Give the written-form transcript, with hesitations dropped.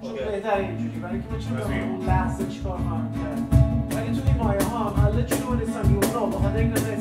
چون بهتره اینجوری برای اینکه بتونم اون لحظه چیکار خواهم کرد. ولی تو این مایه ها هم I'll let you know when it's time you will know. بخاطر اینکه